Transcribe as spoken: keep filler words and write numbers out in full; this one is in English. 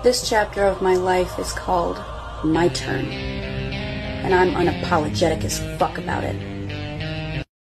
This chapter of my life is called My Turn, and I'm unapologetic as fuck about it.